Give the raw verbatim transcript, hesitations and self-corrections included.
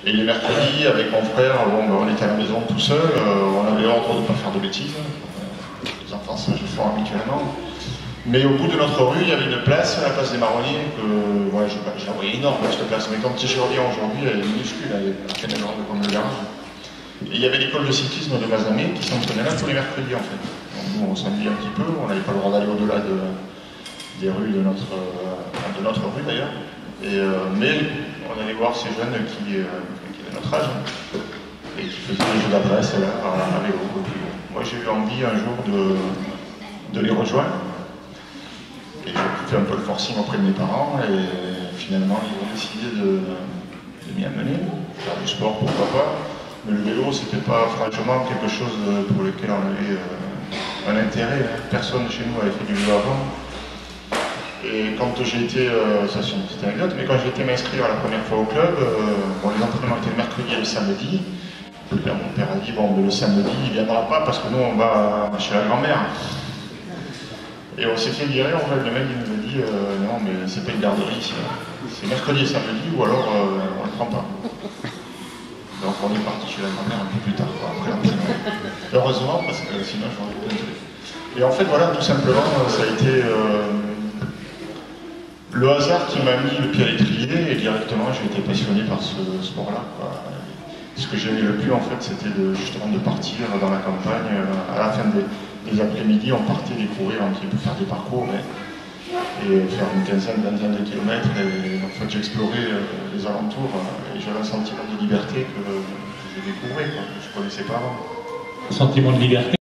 Et les mercredis, avec mon frère, bon, ben, on était à la maison tout seul, euh, on avait ordre de ne pas faire de bêtises. Les enfants sages font habituellement. Mais au bout de notre rue, il y avait une place, la place des Marronniers, que ouais, je, je la voyais énorme cette place. Mais quand j'y reviens aujourd'hui, elle est minuscule, elle est à peine grande comme le garage. Et il y avait l'école de cyclisme de Mazamet qui s'entraînait là tous les mercredis en fait. Donc nous on s'ennuyait un petit peu, on n'avait pas le droit d'aller au-delà de, des rues de notre, euh, de notre rue d'ailleurs. Euh, mais on allait voir ces jeunes qui, euh, qui avaient notre âge et qui faisaient des jeux d'adresse là, à vélo. Moi j'ai eu envie un jour de, de les rejoindre. Et j'ai fait un peu le forcing auprès de mes parents et finalement ils ont décidé de, de m'y amener. Faire du sport pourquoi pas. Mais le vélo, c'était pas franchement quelque chose pour lequel on avait euh, un intérêt. Hein. Personne chez nous avait fait du vélo avant. Et quand j'ai été, euh, ça c'est une petite anecdote, mais quand j'ai été m'inscrire la première fois au club, euh, bon, les entraînements étaient le mercredi et le samedi. Et là, mon père a dit, bon, mais le samedi, il ne viendra pas parce que nous, on va chez la grand-mère. Et on s'est fait virer, en fait, le mec il nous a dit, euh, non, mais c'est pas une garderie ici. C'est mercredi et samedi, ou alors euh, on ne le prend pas. Donc on est parti chez la grand-mère un peu plus tard, quoi, après l'entraînement. Heureusement, parce que sinon j'aurais pu plein de trucs. Et en fait, voilà, tout simplement, ça a été euh, le hasard qui m'a mis le pied à l'étrier, et directement j'ai été passionné par ce sport-là. Ce que j'aimais le plus, en fait, c'était de, justement de partir dans la campagne. À la fin des, des après-midi, on partait découvrir un petit peu, faire des parcours, et, et faire une quinzaine, vingtaine de kilomètres. Et en fait, j'explorais euh, les alentours, et j'avais un sentiment de liberté que, que je découvrais, quoi, que je ne connaissais pas avant. Sentiment de liberté.